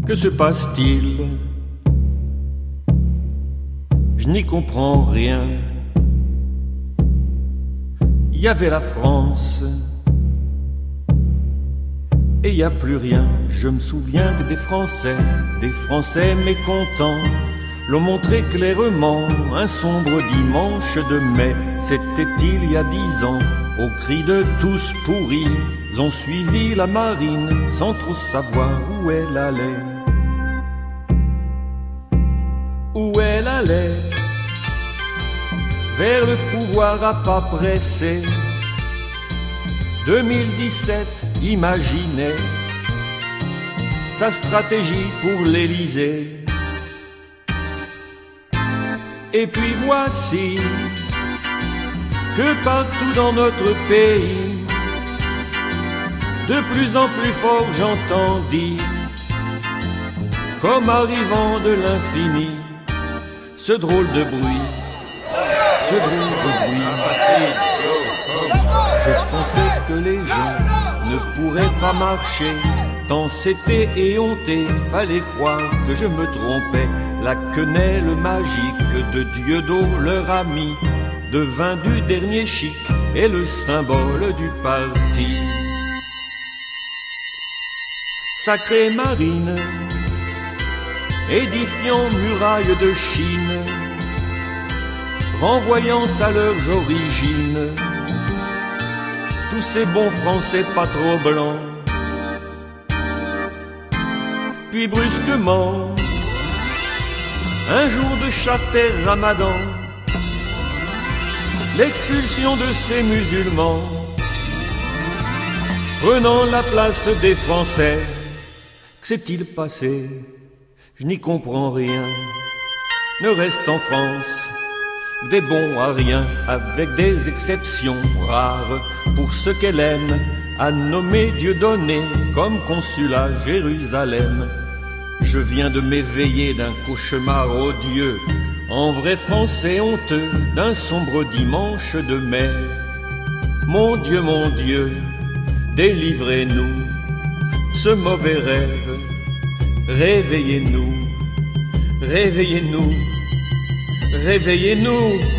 Que se passe-t-il? Je n'y comprends rien. Il y avait la France et il n'y a plus rien. Je me souviens que des Français mécontents l'ont montré clairement un sombre dimanche de mai. C'était il y a 10 ans, au cri de tous pourris, ils ont suivi la marine sans trop savoir où elle allait. Où elle allait? Vers le pouvoir à pas pressé. 2017 imaginait sa stratégie pour l'Élysée. Et puis voici que partout dans notre pays, de plus en plus fort j'entends dire, comme arrivant de l'infini, ce drôle de bruit, ce drôle de bruit. Je pensais que les gens ne pourraient pas marcher, tant c'était éhonté, fallait croire que je me trompais. La quenelle magique de Dieudo, leur ami, devint du dernier chic et le symbole du parti. Sacrée marine, édifiant murailles de Chine, renvoyant à leurs origines tous ces bons Français pas trop blancs. Puis brusquement, un jour de charter ramadan, l'expulsion de ces musulmans, prenant la place des Français. Que s'est-il passé? Je n'y comprends rien. Ne reste en France des bons à rien, avec des exceptions rares pour ce qu'elle aime, à nommer Dieudonné comme consul à Jérusalem. Je viens de m'éveiller d'un cauchemar odieux, en vrai français honteux, d'un sombre dimanche de mai. Mon Dieu, délivrez-nous ce mauvais rêve. Réveillez-nous, réveillez-nous, réveillez-nous.